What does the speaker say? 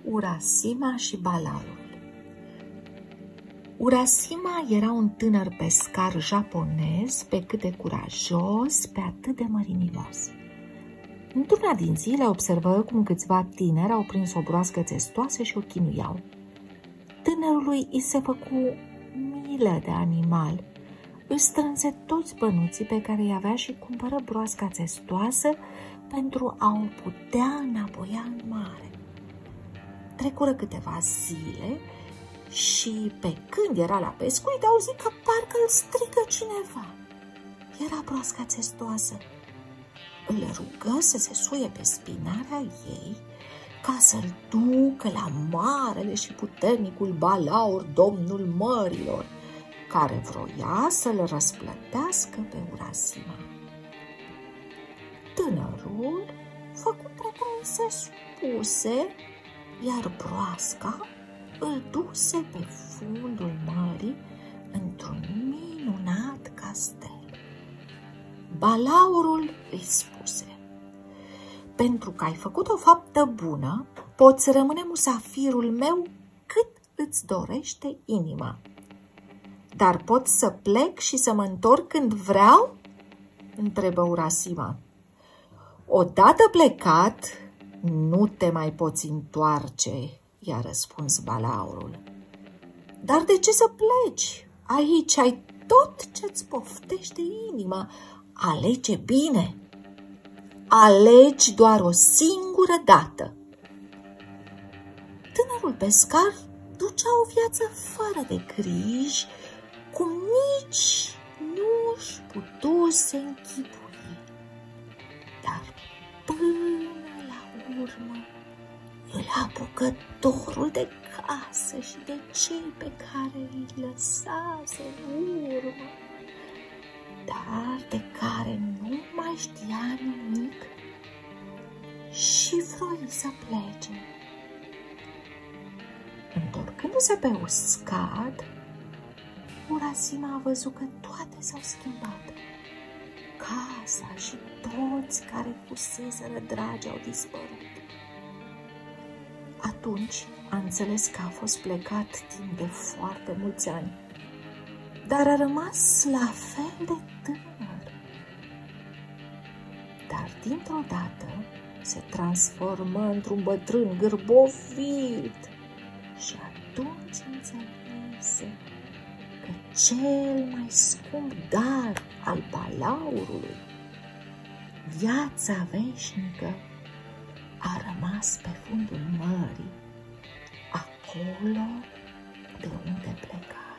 Urasima și balaurul. Urasima era un tânăr pescar japonez, pe cât de curajos, pe atât de mărinimos. Într-una din zile observă cum câțiva tineri au prins o broască țestoasă și o chinuiau. Tânărului îi se făcu milă de animal. Își strânse toți bănuții pe care îi avea și cumpără broasca țestoasă pentru a o putea înapoia în mare. Trecură câteva zile și pe când era la pescuit auzi că parcă îl strigă cineva. Era broasca țestoasă. Îl rugă să se suie pe spinarea ei ca să-l ducă la marele și puternicul balaur, domnul mărilor, care vroia să-l răsplătească pe Urasima. Tânărul făcu precum îi se spuse, iar broasca îl duse pe fundul mării într-un minunat castel. Balaurul îi spuse: pentru că ai făcut o faptă bună, poți rămâne musafirul meu cât îți dorește inima. Dar pot să plec și să mă întorc când vreau? Întrebă Urasima. Odată plecat, nu te mai poți întoarce, i-a răspuns balaurul. Dar de ce să pleci? Aici ai tot ce-ți poftește inima. Alege bine. Alegi doar o singură dată. Tânărul pescar ducea o viață fără de griji, cum nici nu-și putuse închipui. Dar până la urmă îl apucă dorul de casă și de cei pe care îi lăsase în urmă, dar de care nu mai știa nimic și vroi să plece. Întorcându-se pe uscat, Urasima a văzut că toate s-au schimbat. Casa și toți care fuseseră dragi au dispărut. Atunci a înțeles că a fost plecat timp de foarte mulți ani, dar a rămas la fel de tânăr. Dar dintr-o dată se transformă într-un bătrân gârbovit și atunci înțelese că cel mai scump dar al balaurului, viața veșnică, a rămas pe fundul mării, acolo de unde pleca.